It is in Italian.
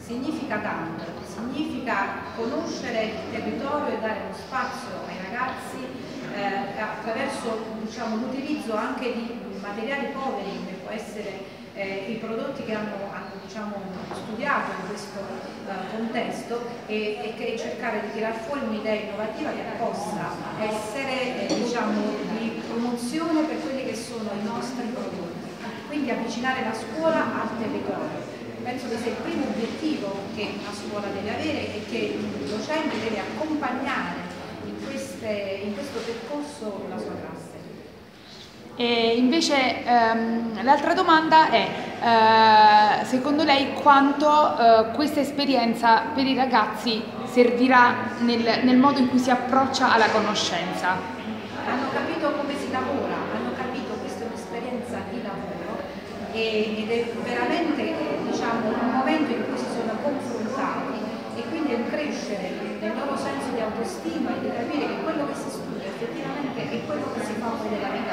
significa tanto, significa conoscere il territorio e dare uno spazio ai ragazzi attraverso, diciamo, l'utilizzo anche di materiali poveri, come può essere i prodotti che hanno diciamo, studiato in questo contesto e che cercare di tirar fuori un'idea innovativa che possa essere diciamo, di promozione per quelli che sono i nostri prodotti, quindi avvicinare la scuola al territorio. Penso che sia il primo obiettivo che una scuola deve avere e che il docente deve accompagnare in questo percorso la sua classe. E invece l'altra domanda è, secondo lei quanto questa esperienza per i ragazzi servirà nel modo in cui si approccia alla conoscenza? Hanno capito come si lavora, hanno capito che questa è un'esperienza di lavoro ed è veramente diciamo, un momento in cui si sono confrontati e quindi è un crescere del loro senso di autostima e di capire che quello che si studia effettivamente è quello che si fa poi nella vita.